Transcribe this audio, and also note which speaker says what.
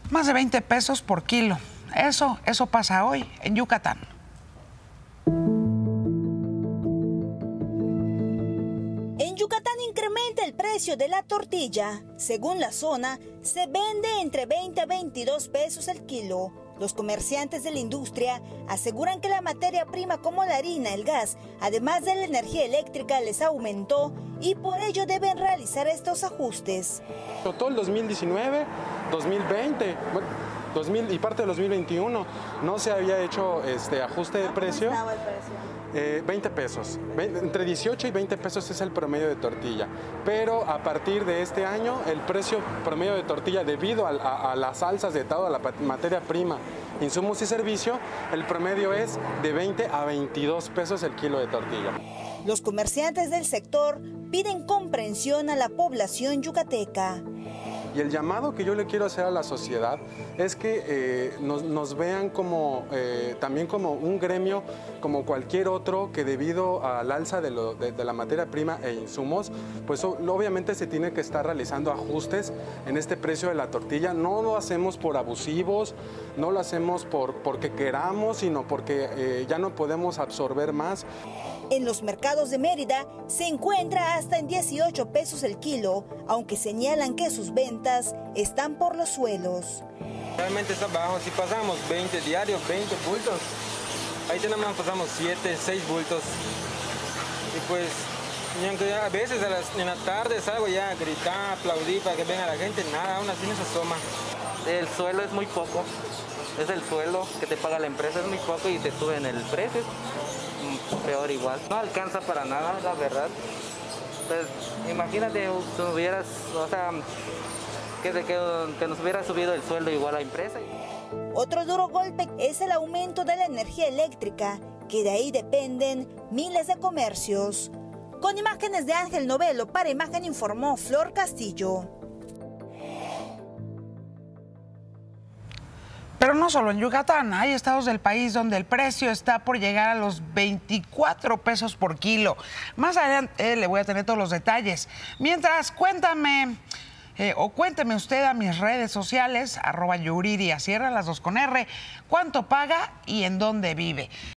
Speaker 1: Más de 20 pesos por kilo. Eso pasa hoy en Yucatán.
Speaker 2: En Yucatán incrementa el precio de la tortilla. Según la zona, se vende entre 20 a 22 pesos el kilo. Los comerciantes de la industria aseguran que la materia prima como la harina, el gas, además de la energía eléctrica, les aumentó y por ello deben realizar estos ajustes.
Speaker 3: Todo el 2019, 2020, 2000 y parte del 2021 no se había hecho ajuste de precio.
Speaker 2: ¿Cómo estaba el precio?
Speaker 3: 20 pesos, entre 18 y 20 pesos es el promedio de tortilla, pero a partir de este año el precio promedio de tortilla, debido a las alzas de toda la materia prima, insumos y servicio, el promedio es de 20 a 22 pesos el kilo de tortilla.
Speaker 2: Los comerciantes del sector piden comprensión a la población yucateca.
Speaker 3: Y el llamado que yo le quiero hacer a la sociedad es que nos vean como, también como un gremio, como cualquier otro, que debido al alza de la materia prima e insumos, pues obviamente se tiene que estar realizando ajustes en este precio de la tortilla. No lo hacemos por abusivos, no lo hacemos porque queramos, sino porque ya no podemos absorber más.
Speaker 2: En los mercados de Mérida se encuentra hasta en 18 pesos el kilo, aunque señalan que sus ventas están por los suelos.
Speaker 4: Realmente está bajo, si pasamos 20 diarios, 20 bultos, ahí tenemos, pasamos 7, 6 bultos. Y pues, a veces en la tarde salgo ya a gritar, aplaudir para que venga la gente, nada, aún así no se asoma.
Speaker 5: El suelo es muy poco, es el sueldo que te paga la empresa, es muy poco y te suben el precio. Peor igual, no alcanza para nada, la verdad. Pues imagínate si hubieras, que nos hubiera subido el sueldo igual a la empresa.
Speaker 2: Otro duro golpe es el aumento de la energía eléctrica, que de ahí dependen miles de comercios. Con imágenes de Ángel Novelo, para Imagen informó Flor Castillo.
Speaker 1: Pero no solo en Yucatán, hay estados del país donde el precio está por llegar a los 24 pesos por kilo. Más adelante le voy a tener todos los detalles. Mientras, cuénteme usted a mis redes sociales, @Yuridia Sierra, las dos con R, cuánto paga y en dónde vive.